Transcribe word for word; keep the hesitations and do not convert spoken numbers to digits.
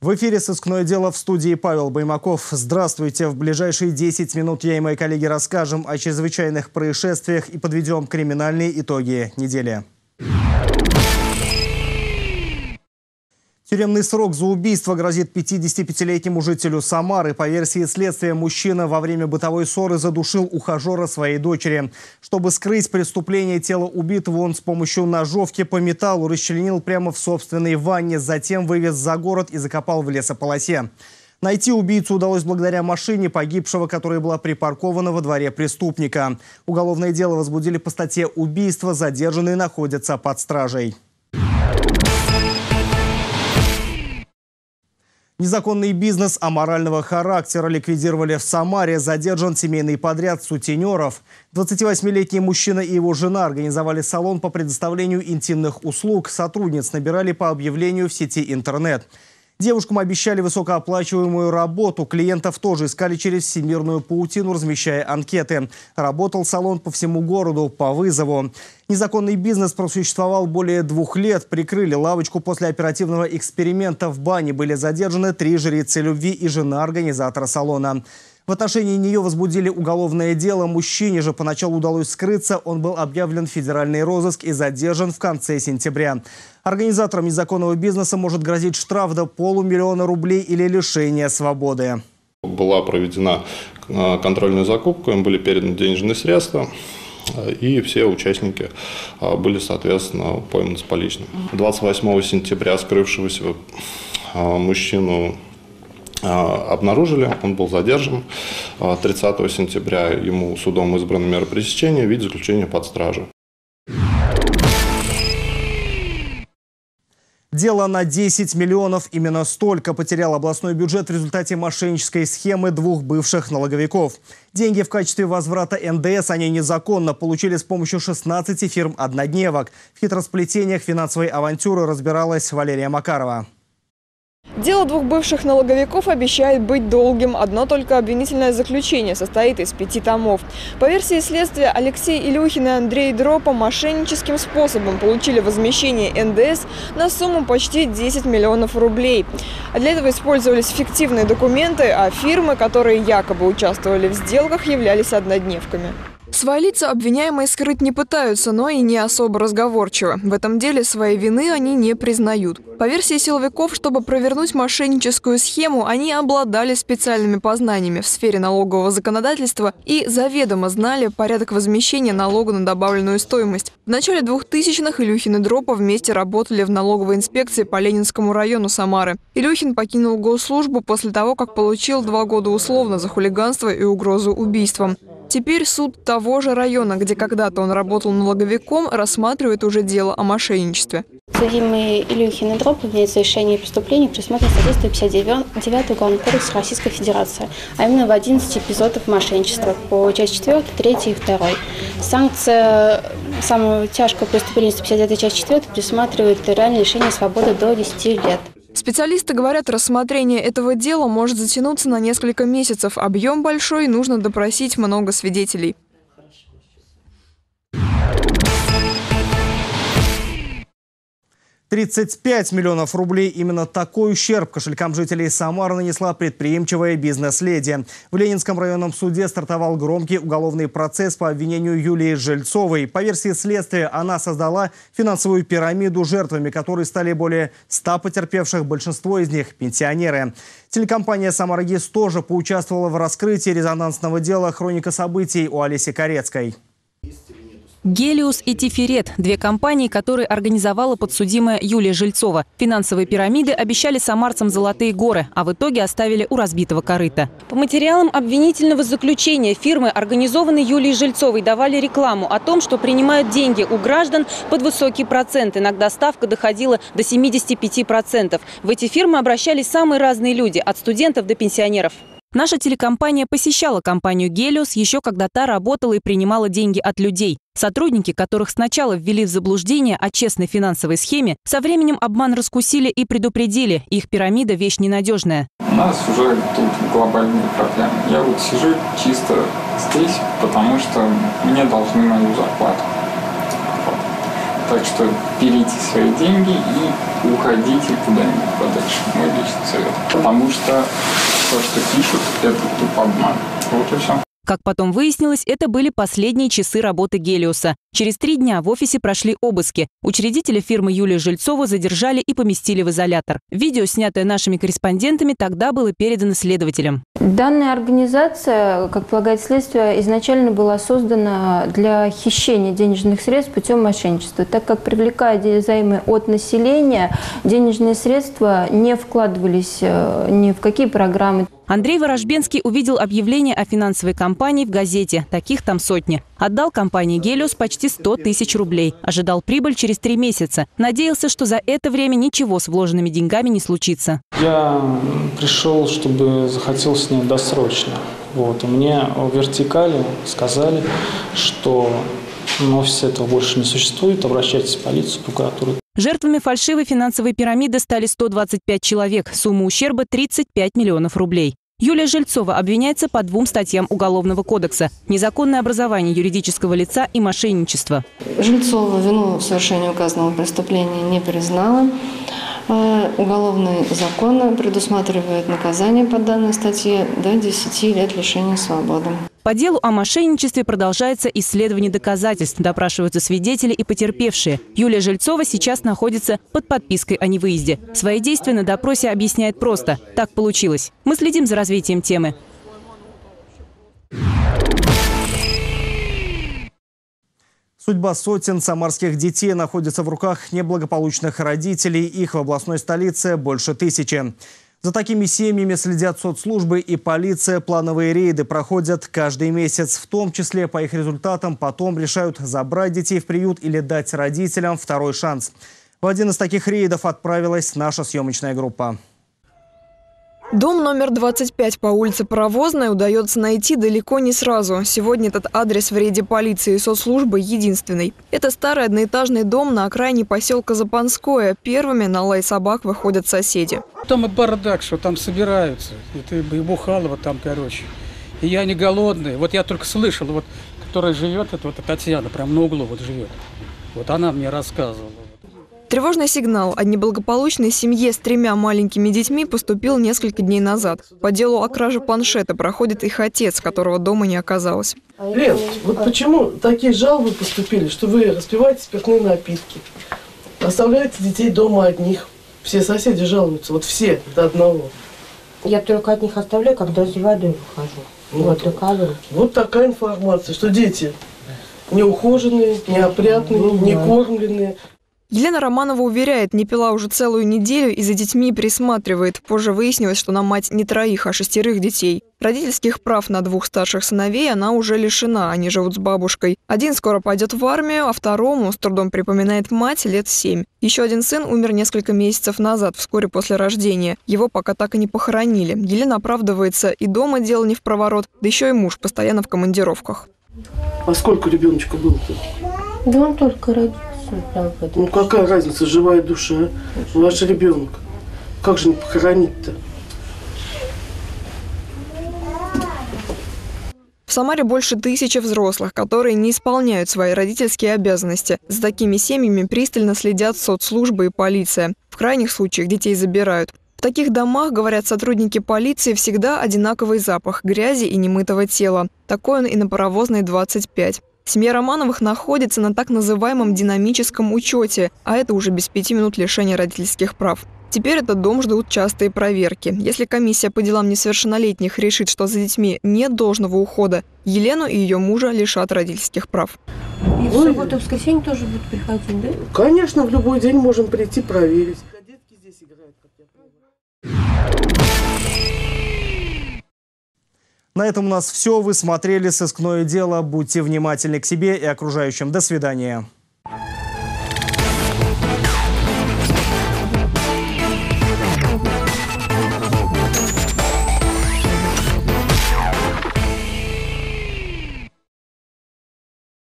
В эфире «Сыскное дело», в студии Павел Баймаков. Здравствуйте. В ближайшие десять минут я и мои коллеги расскажем о чрезвычайных происшествиях и подведем криминальные итоги недели. Тюремный срок за убийство грозит пятидесятипятилетнему жителю Самары. По версии следствия, мужчина во время бытовой ссоры задушил ухажера своей дочери. Чтобы скрыть преступление, тело убитого он с помощью ножовки по металлу расчленил прямо в собственной ванне, затем вывез за город и закопал в лесополосе. Найти убийцу удалось благодаря машине погибшего, которая была припаркована во дворе преступника. Уголовное дело возбудили по статье «Убийство». Задержанные находятся под стражей. Незаконный бизнес аморального характера ликвидировали в Самаре. Задержан семейный подряд сутенеров. двадцативосьмилетний мужчина и его жена организовали салон по предоставлению интимных услуг. Сотрудниц набирали по объявлению в сети интернет. Девушкам обещали высокооплачиваемую работу. Клиентов тоже искали через всемирную паутину, размещая анкеты. Работал салон по всему городу по вызову. Незаконный бизнес просуществовал более двух лет. Прикрыли лавочку после оперативного эксперимента. В бане были задержаны три жрицы любви и жена организатора салона. В отношении нее возбудили уголовное дело. Мужчине же поначалу удалось скрыться. Он был объявлен в федеральный розыск и задержан в конце сентября. Организаторам незаконного бизнеса может грозить штраф до полумиллиона рублей или лишение свободы. Была проведена контрольная закупка, им были переданы денежные средства. И все участники были, соответственно, пойманы с поличным. двадцать восьмого сентября скрывшегося мужчину обнаружили, он был задержан. тридцатого сентября ему судом избрана мера пресечения в виде заключения под стражу. Дело на десять миллионов. Именно столько потерял областной бюджет в результате мошеннической схемы двух бывших налоговиков. Деньги в качестве возврата эн дэ эс они незаконно получили с помощью шестнадцати фирм-однодневок. В хитросплетениях финансовой авантюры разбиралась Валерия Макарова. Дело двух бывших налоговиков обещает быть долгим. Одно только обвинительное заключение состоит из пяти томов. По версии следствия, Алексей Илюхин и Андрей Дропа мошенническим способом получили возмещение эн дэ эс на сумму почти десять миллионов рублей. А для этого использовались фиктивные документы, а фирмы, которые якобы участвовали в сделках, являлись однодневками. Свои лица обвиняемые скрыть не пытаются, но и не особо разговорчивы. В этом деле своей вины они не признают. По версии силовиков, чтобы провернуть мошенническую схему, они обладали специальными познаниями в сфере налогового законодательства и заведомо знали порядок возмещения налога на добавленную стоимость. В начале двухтысячных Илюхин и Дропа вместе работали в налоговой инспекции по Ленинскому району Самары. Илюхин покинул госслужбу после того, как получил два года условно за хулиганство и угрозу убийством. Теперь суд того же района, где когда-то он работал налоговиком, рассматривает уже дело о мошенничестве. Судимые Илюхин и Дроп обвиняют в совершении преступлений, предусмотрено статьей сто пятьдесят девять Уголовного кодекса Российской Федерации, а именно в одиннадцати эпизодах мошенничества по части четвёртой, третьей и второй. Санкция самого тяжкого преступления сто пятьдесят девять часть четвёртая предусматривает реальное лишение свободы до десяти лет. Специалисты говорят, рассмотрение этого дела может затянуться на несколько месяцев. Объем большой, нужно допросить много свидетелей. тридцать пять миллионов рублей. Именно такой ущерб кошелькам жителей Самары нанесла предприимчивая бизнес-леди. В Ленинском районном суде стартовал громкий уголовный процесс по обвинению Юлии Жильцовой. По версии следствия, она создала финансовую пирамиду, жертвами которой стали более ста потерпевших, большинство из них – пенсионеры. Телекомпания «Самара-ГИС» тоже поучаствовала в раскрытии резонансного дела «Хроника событий» у Олеси Корецкой. «Гелиус» и «Тиферет» – две компании, которые организовала подсудимая Юлия Жильцова. Финансовые пирамиды обещали самарцам золотые горы, а в итоге оставили у разбитого корыта. По материалам обвинительного заключения фирмы, организованной Юлией Жильцовой, давали рекламу о том, что принимают деньги у граждан под высокий процент. Иногда ставка доходила до семидесяти пяти процентов. В эти фирмы обращались самые разные люди – от студентов до пенсионеров. Наша телекомпания посещала компанию «Гелиус» еще когда та работала и принимала деньги от людей. Сотрудники, которых сначала ввели в заблуждение о честной финансовой схеме, со временем обман раскусили и предупредили. Их пирамида – вещь ненадежная. У нас уже тут глобальные проблемы. Я вот сижу чисто здесь, потому что мне должны мою зарплату. Вот. Так что берите свои деньги и уходите куда-нибудь подальше. Мой личный совет. Потому что то, что пишут, это тупо обман. Вот и все. Как потом выяснилось, это были последние часы работы Гелиуса. Через три дня в офисе прошли обыски. Учредителя фирмы Юлию Жильцову задержали и поместили в изолятор. Видео, снятое нашими корреспондентами, тогда было передано следователям. Данная организация, как полагает следствие, изначально была создана для хищения денежных средств путем мошенничества, так как, привлекая займы от населения, денежные средства не вкладывались ни в какие программы. Андрей Ворожбенский увидел объявление о финансовой компании в газете. Таких там сотни. Отдал компании «Гелиус» почти сто тысяч рублей. Ожидал прибыль через три месяца. Надеялся, что за это время ничего с вложенными деньгами не случится. Я пришел, чтобы захотел снять досрочно. Вот. И мне в вертикали сказали, что в офисе этого больше не существует. Обращайтесь в полицию, в прокуратуру. Жертвами фальшивой финансовой пирамиды стали сто двадцать пять человек. Сумма ущерба – тридцать пять миллионов рублей. Юлия Жильцова обвиняется по двум статьям Уголовного кодекса – незаконное образование юридического лица и мошенничество. Жильцова вину в совершении указанного преступления не признала. Уголовный закон предусматривает наказание по данной статье до десяти лет лишения свободы. По делу о мошенничестве продолжается исследование доказательств. Допрашиваются свидетели и потерпевшие. Юлия Жильцова сейчас находится под подпиской о невыезде. Свои действия на допросе объясняет просто. Так получилось. Мы следим за развитием темы. Судьба сотен самарских детей находится в руках неблагополучных родителей. Их в областной столице больше тысячи. За такими семьями следят соцслужбы и полиция. Плановые рейды проходят каждый месяц. В том числе по их результатам потом решают забрать детей в приют или дать родителям второй шанс. В один из таких рейдов отправилась наша съемочная группа. Дом номер двадцать пять по улице Паровозная удается найти далеко не сразу. Сегодня этот адрес в рейде полиции и соцслужбы единственный. Это старый одноэтажный дом на окраине поселка Запанское. Первыми на лай собак выходят соседи. Там и бардак, что там собираются. Это и Бухалова там, короче. И я не голодный. Вот я только слышал, вот, которая живет, это вот Татьяна, прям на углу вот живет. Вот она мне рассказывала. Тревожный сигнал о неблагополучной семье с тремя маленькими детьми поступил несколько дней назад. По делу о краже планшета проходит их отец, которого дома не оказалось. Лен, вот почему такие жалобы поступили, что вы распиваете спиртные напитки, оставляете детей дома одних? Все соседи жалуются, вот все до одного. Я только от них оставляю, когда за водой выхожу. Вот, вот, вот такая информация, что дети неухоженные, неопрятные, не кормленные. Елена Романова уверяет, не пила уже целую неделю и за детьми присматривает. Позже выяснилось, что она мать не троих, а шестерых детей. Родительских прав на двух старших сыновей она уже лишена, они живут с бабушкой. Один скоро пойдет в армию, а второму, с трудом припоминает мать, лет семь. Еще один сын умер несколько месяцев назад, вскоре после рождения. Его пока так и не похоронили. Елена оправдывается, и дома дело не в проворот, да еще и муж постоянно в командировках. А сколько ребеночка было-то? Да он только родился. Ну какая разница, живая душа, ваш ребенок. Как же не похоронить-то? В Самаре больше тысячи взрослых, которые не исполняют свои родительские обязанности. За такими семьями пристально следят соцслужбы и полиция. В крайних случаях детей забирают. В таких домах, говорят сотрудники полиции, всегда одинаковый запах грязи и немытого тела. Такой он и на Паровозной двадцать пять. Семья Романовых находится на так называемом динамическом учете, а это уже без пяти минут лишения родительских прав. Теперь этот дом ждут частые проверки. Если комиссия по делам несовершеннолетних решит, что за детьми нет должного ухода, Елену и ее мужа лишат родительских прав. И в субботу и воскресенье тоже будут приходить, да? Конечно, в любой день можем прийти проверить. Детки здесь играют, как я понимаю. На этом у нас все. Вы смотрели «Сыскное дело». Будьте внимательны к себе и окружающим. До свидания.